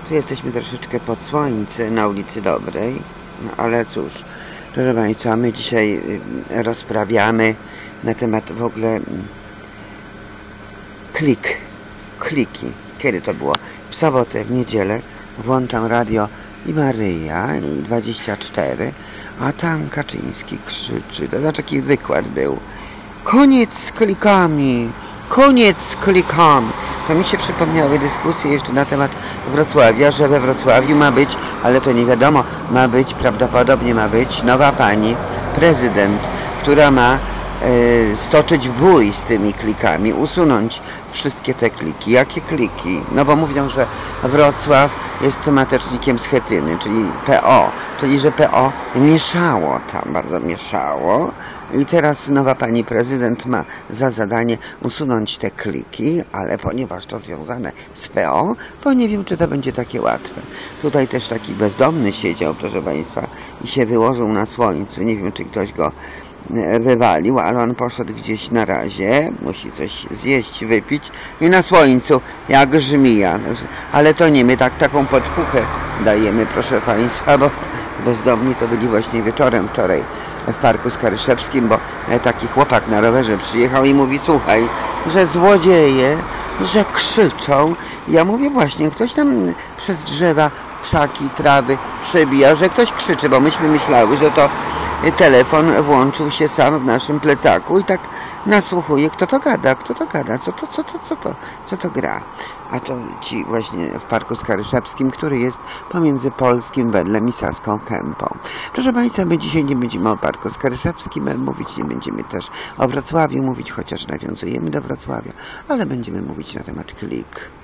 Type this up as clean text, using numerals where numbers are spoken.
Tu jesteśmy troszeczkę pod słońce na ulicy Dobrej, no ale cóż, proszę Państwa, my dzisiaj rozprawiamy na temat w ogóle kliki. Kiedy to było? W sobotę, w niedzielę włączam radio i Maryja i 24, a tam Kaczyński krzyczy, to znaczy taki wykład był: koniec z klikami, koniec z klikami. To mi się przypomniały dyskusje jeszcze na temat Wrocławia, że we Wrocławiu ma być, ale to nie wiadomo, prawdopodobnie ma być nowa pani prezydent, która ma stoczyć bój z tymi klikami, usunąć wszystkie te kliki. Jakie kliki? No bo mówią, że Wrocław jest tematecznikiem Schetyny, czyli PO, czyli że PO mieszało tam, bardzo mieszało, i teraz nowa pani prezydent ma za zadanie usunąć te kliki, ale ponieważ to związane z PO, to nie wiem, czy to będzie takie łatwe. Tutaj też taki bezdomny siedział, proszę Państwa, i się wyłożył na słońcu. Nie wiem, czy ktoś go wywalił, ale on poszedł gdzieś na razie, musi coś zjeść, wypić i na słońcu jak żmija. Ale to nie my taką podpuchę dajemy, proszę Państwa, bo bezdomni to byli właśnie wieczorem wczoraj w Parku Skaryszewskim, bo taki chłopak na rowerze przyjechał i mówi: słuchaj, że złodzieje, że krzyczą. Ja mówię: właśnie, ktoś tam przez drzewa, krzaki, trawy przebija, że ktoś krzyczy, bo myśmy myślały, że to telefon włączył się sam w naszym plecaku i tak nasłuchuje, kto to gada, co to gra. A to ci właśnie w Parku Skaryszewskim, który jest pomiędzy Polskim Wedlem i Saską Kępą. Proszę Państwa, my dzisiaj nie będziemy o Parku Skaryszewskim mówić, nie będziemy też o Wrocławiu mówić, chociaż nawiązujemy do Wrocławia, ale będziemy mówić na temat klik.